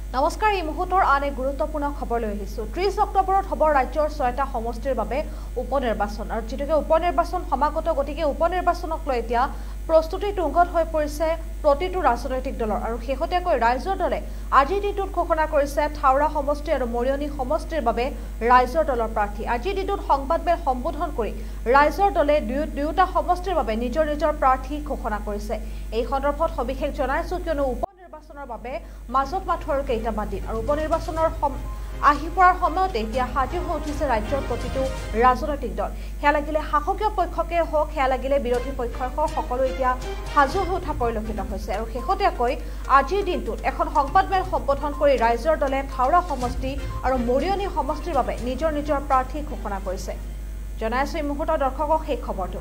নমস্কাৰ এই মুহূৰ্তৰ আন এক গুৰুত্বপূৰ্ণ খবৰ লৈ আহিছো 30 অক্টোবৰত হ'ব ৰাজ্যৰ 6টা সমষ্টিৰ বাবে উপনিৰ্বাচন আৰু যেতিয়াকে উপনিৰ্বাচন সমাগত গতিকে উপনিৰ্বাচনক লৈ এতিয়া প্ৰস্তুতি তুংগত হৈ পৰিছে প্ৰতিটো ৰাজনৈতিক দলৰ আৰু শেহতীয়াকৈ ৰাইজৰ দলে আজিৰ দিনটোত ঘোষণা কৰিছে থাউৰা সমষ্টি আৰু মৰিয়নি সমষ্টিৰ বাবে ৰাইজৰ দলৰ প্ৰাৰ্থী আজিৰ দিনটোত সংবাদমেল সম্বোধন কৰি ৰাইজৰ দলে দুয়োটা সমষ্টিৰ বাবে নিজৰ প্ৰাৰ্থী ঘোষণা কৰিছে এই সন্দৰ্ভত সবিশেষ জনাইছো কিয়নো নিৰ্বাচনৰ বাবে মাজত মাথো আৰু কেইটামান দিন আৰু উপনিৰ্বাচনৰ আহি পৰাৰ সময়তে এতিয়া হাজিৰ হৈ উঠিছে ৰাজ্যৰ প্ৰতিটো ৰাজনৈতিক দল হেয়া লাগিলে শাসকীয় পক্ষকে হওক হেয়া লাগিলে বিৰোধী পক্ষই হওক সকলো এতিয়া সাজু হৈ উঠা পৰিলক্ষিত হৈছে আৰু শেহতীয়াকৈ আজিৰ দিনটোত এখন সংবাদমেল সম্বোধন কৰি ৰাইজৰ দলে থাউৰা সমষ্টি আৰু মৰিয়নি সমষ্টিৰ বাবে নিজৰ প্ৰাৰ্থী ঘোষণা কৰিছে জনাইছো এই মুহূৰ্তৰ দৰ্শকক সেই খবৰটো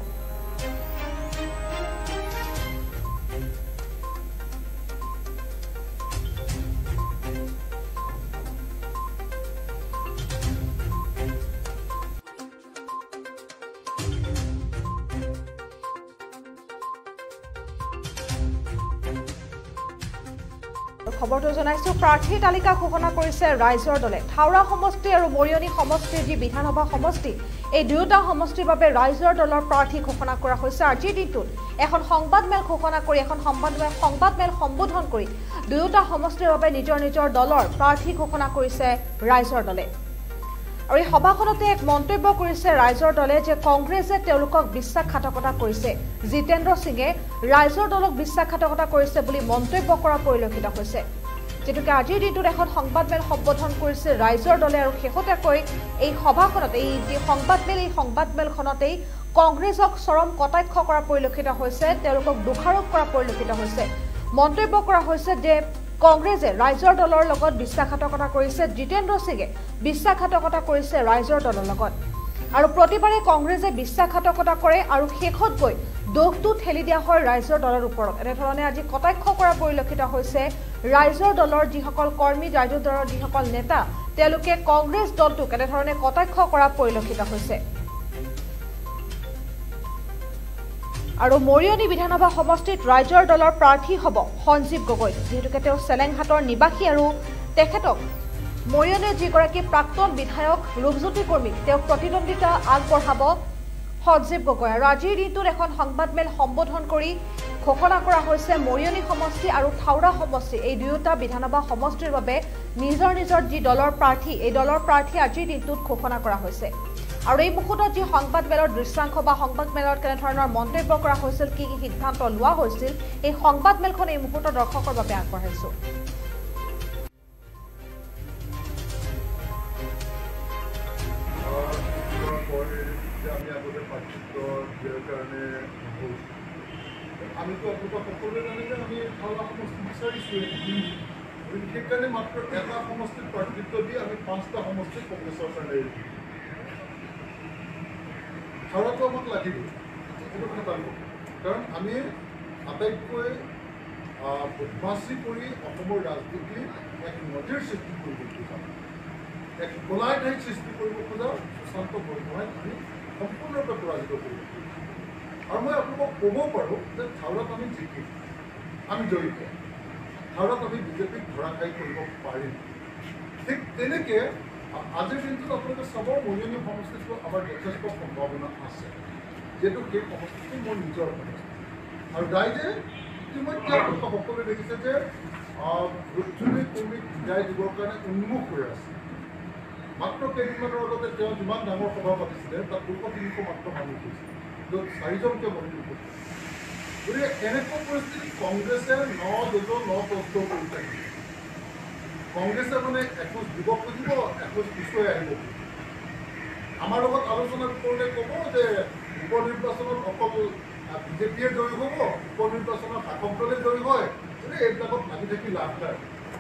খবৰটো জনাইছো প্ৰাৰ্থীৰ তালিকা ঘোষণা কৰিছে ৰাইজৰ দলে থাউৰা সমষ্টি আৰু মৰিয়নি সমষ্টিৰ যি বিধানসভা সমষ্টি এই দুয়োটা সমষ্টিৰ বাবে ৰাইজৰ দলৰ প্ৰাৰ্থী ঘোষণা কৰা হৈছে আজিৰ দিনটোত এখন সংবাদমেল ঘোষণা কৰি এখন সংবাদমেল সম্বোধন কৰি দুয়োটা সমষ্টিৰ বাবে নিজৰ দলৰ প্ৰাৰ্থী ঘোষণা কৰিছে ৰাইজৰ দলে আৰু এই সভাখনতে এক মন্তব্য কৰিছে ৰাইজৰ দলে যে কংগ্ৰেছে তেওঁলোকক বিশ্বাসঘাতকতা কৰিছে জিতেন্দ্ৰ সিঙে ৰাইজৰ দলক বিশ্বাসঘাতকতা কৰিছে বুলি মন্তব্য কৰা পৰিলক্ষিত হৈছে যেতুকে আজিৰ দিনটোত এখন সংবাদমেল সম্বোধন কৰিছে ৰাইজৰ দলে আৰু শেহতীয়াকৈ এই সভাখনতে এই যে সংবাদমেলখনতেই কংগ্ৰেছক চৰম কটাক্ষ কৰা পৰিলক্ষিত হৈছে তেওঁলোকক দোষাৰোপ কৰা পৰিলক্ষিত হৈছে মন্তব্য কৰা হৈছে যে কংগ্ৰেছে ৰাইজৰ দলৰ লগত বিশ্বাসঘাতকতা কৰিছে জিতেন্দ্ৰ সিঙে বিশ্বাসঘাতকতা কৰিছে ৰাইজৰ দলৰ লগত আৰু প্ৰতিবাৰে কংগ্ৰেছে বিশ্বাসঘাতকতা কৰে আৰু শেষত গৈ দোষটো ঠেলি দিয়া হয় ৰাইজৰ দলৰ ওপৰত এনেধৰণে আজি কটাক্ষ কৰা পৰিলক্ষিত হৈছে ৰাইজৰ দলৰ যিসকল কৰ্মী ৰাইজৰ দলৰ যিসকল নেতা তেওঁলোকে কংগ্ৰেছ দলটোক এনেধৰণে কটাক্ষ কৰা পৰিলক্ষিত হৈছে আৰু মৰিয়নি বিধানসভা সমষ্টিত ৰাইজৰ দলৰ প্ৰাৰ্থী হ'ব সঞ্জীৱ গগৈ যেহেতুকে তেওঁ চেলেংঘাটৰ নিবাসী আৰু তেখেতক মৰিয়নিৰ যিগৰাকী প্ৰাক্তন বিধায়ক ৰূপজ্যোতি কৰ্মীক তেওঁ প্ৰতিদ্বন্দ্বিতা আগবঢ়াব সঞ্জীৱ গগৈ আৰু আজিৰ দিনটোত এখন সংবাদমেল সম্বোধন কৰি ঘোষণা কৰা হৈছে মৰিয়নি সমষ্টি আৰু থাউৰা সমষ্টি এই দুয়োটা বিধানসভা সমষ্টিৰ বাবে নিজৰ যি দলৰ প্ৰাৰ্থী এই দলৰ প্ৰাৰ্থী আজিৰ দিনটোত ঘোষণা কৰা হৈছে আৰু এই মুহূৰ্তত যি সংবাদমেলৰ দৃশ্যাংশ বা সংবাদমেলত কেনেধৰণৰ মন্তব্য কৰা হৈছিল কি সিদ্ধান্ত লোৱা হৈছিল এই সংবাদমেলখন এই মুহূৰ্তত দৰ্শকৰ বাবে আগবঢ়াইছো সেইকাৰণে মাত্ৰ এটা সমষ্টিত প্ৰাৰ্থিত্ব দি আমি 5টা সমষ্টিত কংগ্ৰেছৰ কাৰণে থাউৰাটো আমাক লাগিব সেইটো কথা জানো কাৰণ আমি আটাইতকৈ বদমাচি কৰি অসমৰ ৰাজনীতি এক নদীৰ সৃষ্টি কৰিব খোজা এক কলাই ঠাইত সৃষ্টি কৰিব খোজা সুশান্ত বৰ্মাই আমি সম্পূৰ্ণৰূপে পৰাজিত কৰিব আৰু মই আপোনালোকক ক'ব পাৰোঁ যে থাউৰাত আমি জিকিম আমি জড়িত থাউৰাত আমি বিজেপিক ধৰাশায়ী কৰিব পাৰিম ঠিক তেনেকৈ আজিৰ দিনটোত আপোনালোকে চাব মৰিয়নি সমষ্টিটো আমাৰ যথেষ্ট সম্ভাৱনা আছে যিহেতু সেই সমষ্টিটো মোৰ নিজৰ সমষ্টি আৰু ৰাইজে ইতিমধ্যে আপোনালোকে সকলোৱে দেখিছে যে ৰূপজ্যোতি কৰ্মীক বিদায় দিবৰ কাৰণে উন্মুখ হৈ আছে মাত্ৰ কেইদিনমানৰ আগতে তেওঁ যিমান ডাঙৰ সভা পাতিছিলে তাত 200-300 মাত্ৰ মানুহ হৈছিল য'ত 4জনকৈ মন্ত্ৰী হৈছিল গতিকে এনেকুৱা পৰিস্থিতিত কংগ্ৰেছে 9 কৰি থাকিব কংগ্ৰেছে মানে একোজ দিব খুজিব একোজ পিছুৱাই আহিব আমাৰ লগত আলোচনা কৰোঁতে ক'ব যে উপনিৰ্বাচনত অকল বিজেপিয়ে জয়ী হ'ব উপনিৰ্বাচনত শাসক দলে জয়ী হয় গতিকে এইবিলাকত লাগি থাকি লাভ নাই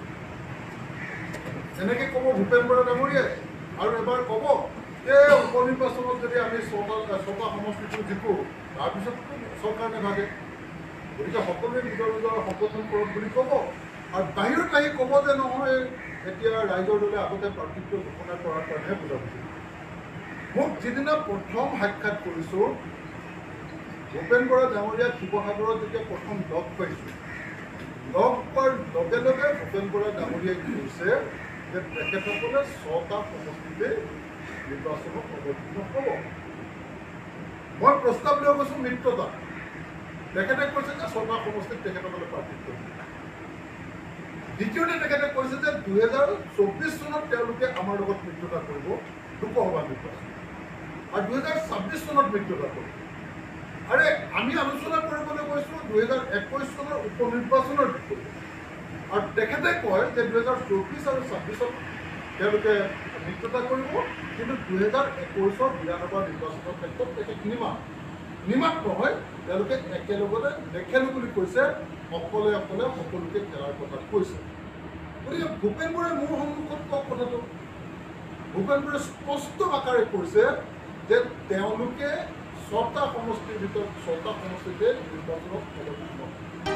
এনেকৈ ক'ব ভূপেন বৰা ডাঙৰীয়াই আৰু এবাৰ ক'ব যে উপনিৰ্বাচনত যদি আমি 6টা সমষ্টিটো জিকোঁ তাৰপিছততো চৰকাৰ নাথাকে গতিকে সকলোৱে নিজৰ সংগঠন কৰক বুলি ক'ব আৰু বাহিৰত আহি ক'ব যে নহয় এতিয়া ৰাইজৰ দলে আগতে প্ৰাৰ্থিত্ব ঘোষণা কৰাৰ কাৰণেহে বুজা বুজিব মোক যিদিনা প্ৰথম সাক্ষাৎ কৰিছোঁ ভূপেন বৰা ডাঙৰীয়া শিৱসাগৰত যেতিয়া প্ৰথম লগ পাইছোঁ লগ পোৱাৰ লগে লগে ভূপেন বৰা ডাঙৰীয়াই কৈছে যে তেখেতসকলে 6টা সমষ্টিতে নিৰ্বাচনত অৱতীৰ্ণ হ'ব। মই প্ৰস্তাৱ লৈ গৈছোঁ মিত্ৰতা। তেখেতে কৈছে যে 6টা সমষ্টিত তেখেতসকলে প্ৰাৰ্থিত্ব দিব। দ্বিতীয়তে তেখেতে কৈছে যে 2024 চনত তেওঁলোকে আমাৰ লগত মিত্ৰতা কৰিব লোকসভা নিৰ্বাচন, আৰু 2026 চনত মিত্ৰতা কৰিব। আৰে আমি আলোচনা কৰিবলৈ গৈছোঁ 2021 চনৰ উপ নিৰ্বাচনৰ বিষয়ে, আৰু তেখেতে কয় যে 2024 আৰু 26ত তেওঁলোকে মিত্ৰতা কৰিব, কিন্তু 2021 বিধানসভা নিৰ্বাচনৰ ক্ষেত্ৰত তেখেত নিমাত নহয়, তেওঁলোকে একেলগতে নেখেলোঁ বুলি কৈছে, অকলে অকলে সকলোকে খেলাৰ কথা কৈছে। গতিকে ভূপেন বৰাই মোৰ সন্মুখত কওক কথাটো। ভূপেন বৰাই স্পষ্ট আকাৰে কৈছে যে তেওঁলোকে 6টা সমষ্টিৰ ভিতৰত 6টা সমষ্টিতে নিৰ্বাচনত অৱতীৰ্ণ হ'ব।